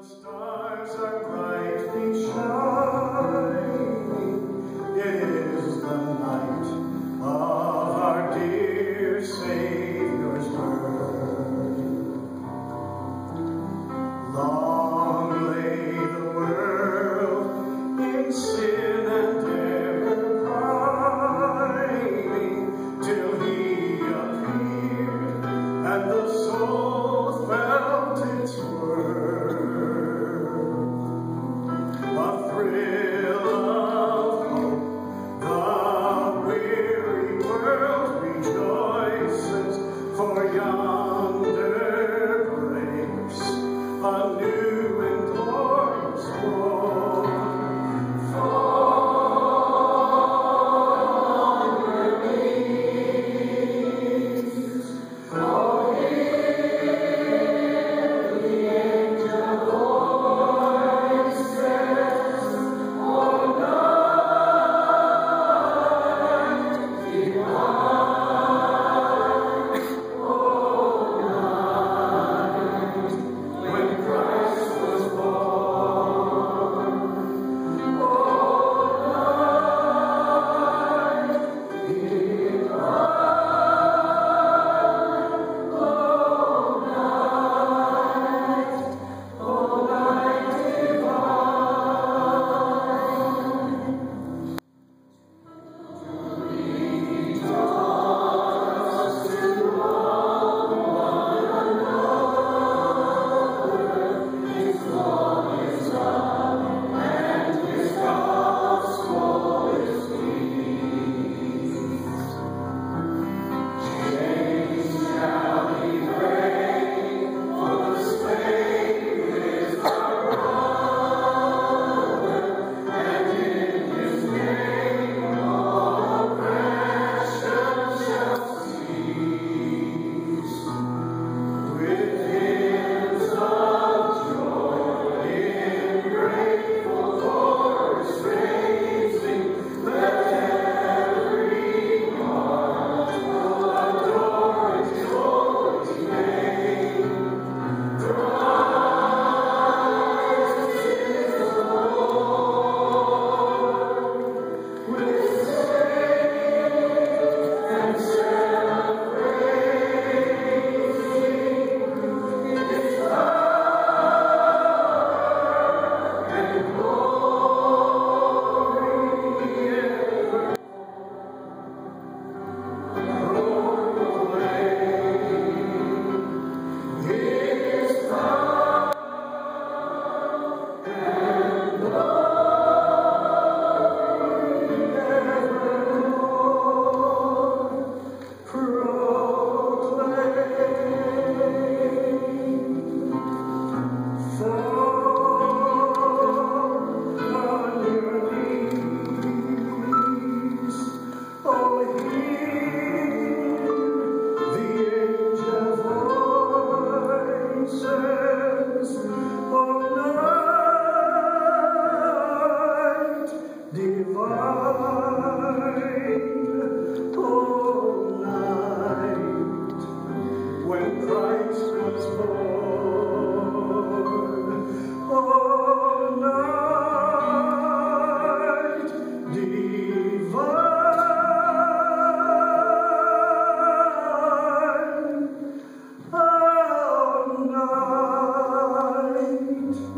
Stars are brightly shining. It is the night of our dear Savior's birth. Long lay the world in sin and error pining, till He appeared and the soul felt its worth. For yonder breaks a new and glorious morn. Fall on your knees, oh, hear the angel voices, oh, night divine.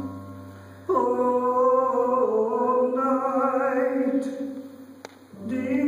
Dear